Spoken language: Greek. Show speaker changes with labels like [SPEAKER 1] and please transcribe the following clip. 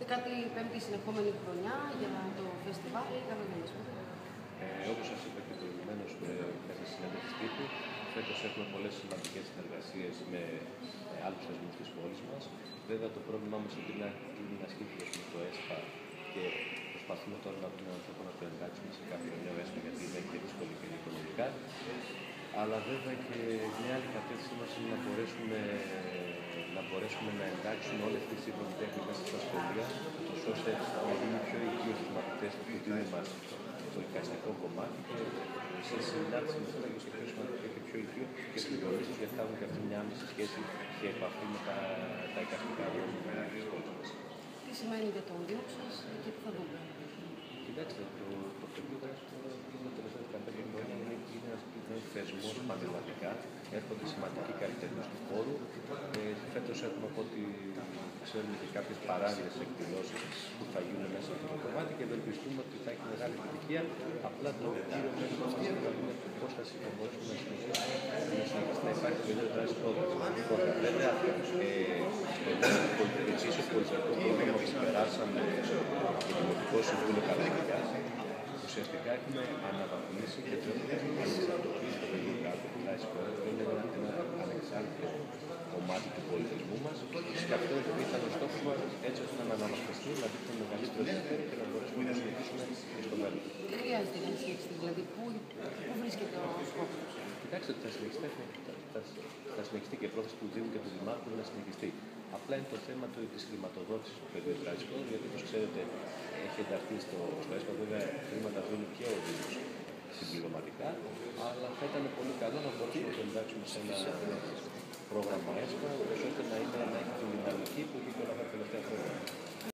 [SPEAKER 1] 15η συνεχόμενη χρονιά για το φεστιβάλ Καλογένειες.
[SPEAKER 2] Όπως σας είπα και προηγουμένως μέσα στη συνέντευξη τύπου, φέτος έχουμε πολλές σημαντικές συνεργασίες με άλλους θεσμούς της πόλης μας. Βέβαια το πρόβλημά μας είναι να σκύψουμε στο ΕΣΠΑ και προσπαθούμε τώρα να βρούμε έναν τρόπο να το εντάξουμε σε κάποιο νέο ΕΣΠΑ, γιατί είναι και δύσκολη και οικονομικά. Αλλά βέβαια και μια άλλη κατεύθυνση μας είναι να μπορέσουμε να εντάξουμε όλη αυτή τη σύγχρονη τέχνη μέσα στα σχολεία, ώστε να γίνει πιο οικείο στους μαθητές του δίνει μας το εικαστικό κομμάτι και σε συνάντηση με αυτό και πιο σημαντικό και πιο οικείο και στους γονείς τους, γιατί θα έχουν και αυτή μια άμεση σχέση και επαφή με τα εικαστικά δρόμια της πόλης μας.
[SPEAKER 1] Τι σημαίνει για τον Δήμο σας και τι θα δούμε?
[SPEAKER 2] Κοιτάξτε, το πεδίο τα τελευταία 15 χρόνια είναι ένας θεσμός πανελλαδικά. Έρχονται σημαντικοί καλλιτέχνες του χώρου. Φέτος έχουμε από ό,τι ξέρουμε και κάποιες παράλληλες εκδηλώσεις που θα γίνουν μέσα από το κομμάτι και ευελπιστούμε ότι θα έχει μεγάλη επιτυχία. Απλά το κύριο μέλος μας είναι να δούμε πώς θα μπορέσουμε να συνεχίσει να υπάρχει το ίδιο δράση πρόγραμμα. Βέβαια, στο επίσης πολιτικό πρόγραμμα που περάσαμε από το Δημοτικό Συμβούλιο Καλογένειας, ουσιαστικά έχουμε αναβαθμίσει και το ανεξαρτητοποιήσει το ελληνικό δράση πρόγραμμα. Είναι ένα ανεξάρτητο κομμάτι του πολιτισμού μας και αυτό ήταν ο στόχος μας, έτσι ώστε να αναβαθμιστεί, να δείχνουμε μεγαλύτερο ενδιαφέρον και να μπορέσουμε να συνεχίσουμε στο μέλλον.
[SPEAKER 1] Τι χρειάζεται να συνεχιστεί, δηλαδή πού βρίσκεται ο σκόπος?
[SPEAKER 2] Κοιτάξτε, θα συνεχιστεί και η πρόθεση του Δήμου και του Δημάρχου να συνεχιστεί. Απλά είναι το θέμα της χρηματοδότησης του πεδίου δράσης, γιατί όπως ξέρετε έχει ενταχθεί στο ΕΣΠΑ, βέβαια χρήματα δίνει και ο Δήμος συμπληρωματικά, αλλά θα ήταν πολύ καλό να μπορέσουμε να το εντάξουμε σε ένα πρόγραμμα ΕΣΠΑ, ώστε να έχει